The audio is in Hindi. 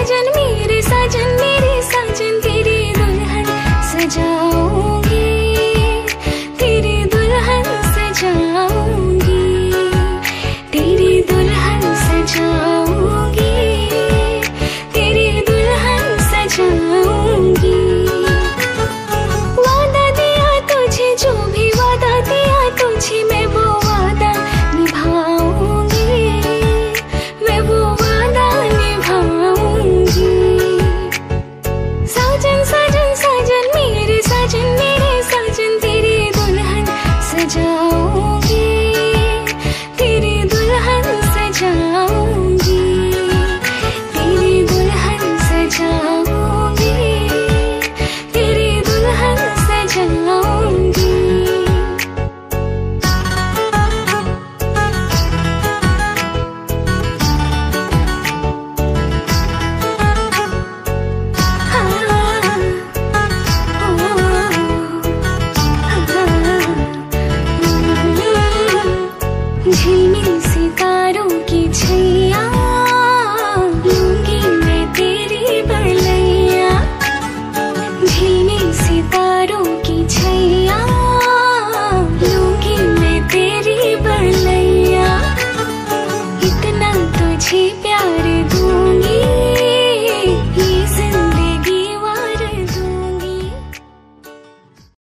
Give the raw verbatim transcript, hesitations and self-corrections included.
साजन मेरे साजन मेरे साजन तेरी दुल्हन सजाऊंगी, तेरी दुल्हन सजाऊंगी, तेरी दुल्हन सजाऊंगी, तेरी दुल्हन सजाऊंगी। वादा दिया तुझे, जो भी वादा दिया तुझे, मैं वो वादा निभाऊंगी, मैं वो वादा निभाऊंगी। साजन साजन साजन मेरे साजन मेरे साजन तेरी दुल्हन सजाऊंगी, तेरी दुल्हन सजाऊंगी, तेरी दुल्हन सजाऊंगी, तेरी दुल्हन सजाऊंगी। झिलमिल सितारों की छैया, लूंगी मैं तेरी बलैया, झिलमिल सितारों